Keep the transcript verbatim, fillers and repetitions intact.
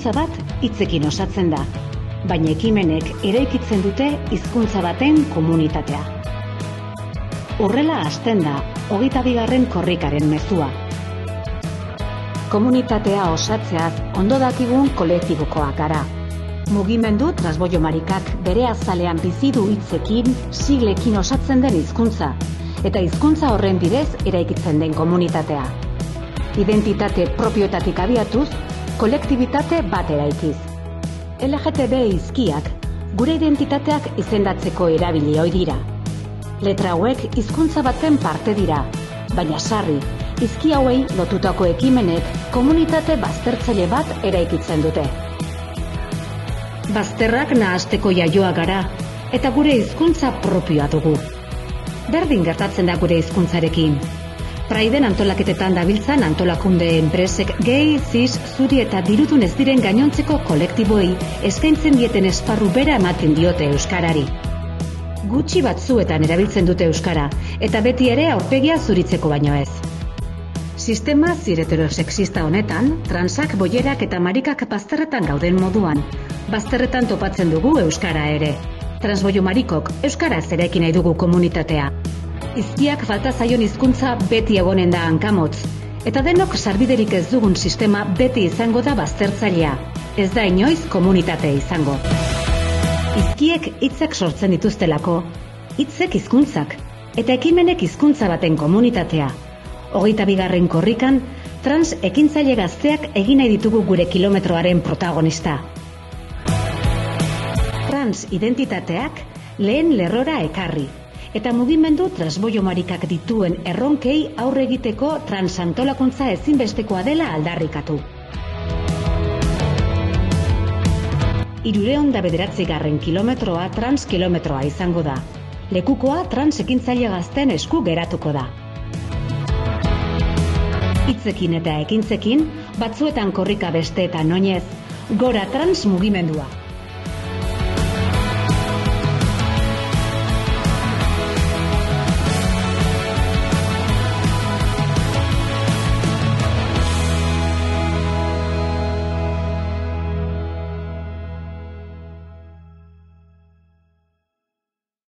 hizkuntza bat hitzekin osatzen da, baina ekimenek eraikitzen dute hizkuntza baten komunitatea. Horrela hasten da hogeita bigarren korrikaren mezua. Komunitatea osatzeaz ondo dakigun kolektibokoak gara. Mugimendu Transboiomarikak bere azalean bizi du hitzekin, siglekin osatzen den hizkuntza, eta hizkuntza horren bidez eraikitzen den komunitatea. Identitate propioetatik abiatuz, kolektibitate bat eraikiz. L G T B hizkiak gure identitateak izendatzeko erabili ohi dira. Letra hauek hizkuntza baten parte dira, baina sarri, hizki hauei lotutako ekimenek komunitate baztertzaile bat eraikitzen dute. Bazterrak nahasteko jaioa gara, eta gure hizkuntza propioa dugu. Berdin gertatzen da gure hizkuntzarekin. Praiden antolaketetan dabiltzan antolakunde enpresek gehi, ziz, zuri eta dirudun ez diren gainontzeko kolektiboei eskaintzen dieten esparru bera ematen diote euskarari. Gutxi batzuetan erabiltzen dute euskara, eta beti ere aurpegia zuritzeko baino ez. Sistema zireterosexista honetan, transak, boierak eta marikak bazterretan gauden moduan, bazterretan topatzen dugu euskara ere. Transboiomarikok euskaraz eraiki nahi dugu komunitatea. Hizkiak falta zaion hizkuntza beti egonen da hankamotz, eta denok sarbiderik ez dugun sistema beti izango da baztertzailea, ez da inoiz komunitate izango. Hizkiek hitzak sortzen dituztelako, hitzek hizkuntzak, eta ekimenek hizkuntza baten komunitatea. Hogeita bigarren korrikan, trans ekintzaile gazteak egin nahi ditugu gure kilometroaren protagonista. Trans identitateak lehen lerrora ekarri, eta mugimendu Transboiomarikak dituen erronkei aurre egiteko transantolakuntza ezinbestekoa dela aldarrikatu. Hirurehun eta bederatzigarren kilometroa trans kilometroa izango da. Lekukoa trans ekintzaile gazten esku geratuko da. Hitzekin eta ekintzekin, batzuetan korrika besteetan oinez, gora trans mugimendua.